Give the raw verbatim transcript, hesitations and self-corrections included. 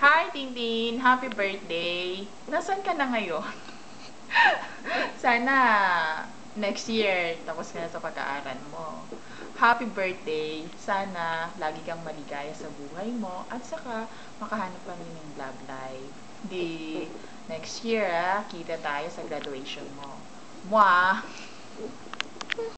Hi, Tintin! Happy birthday! Nasaan ka na ngayon? Sana next year, tapos ka na sa pag-aaral mo. Happy birthday! Sana lagi kang maligaya sa buhay mo at saka makahanap kami ng love life. Di next year, ah, kita tayo sa graduation mo. Mwah!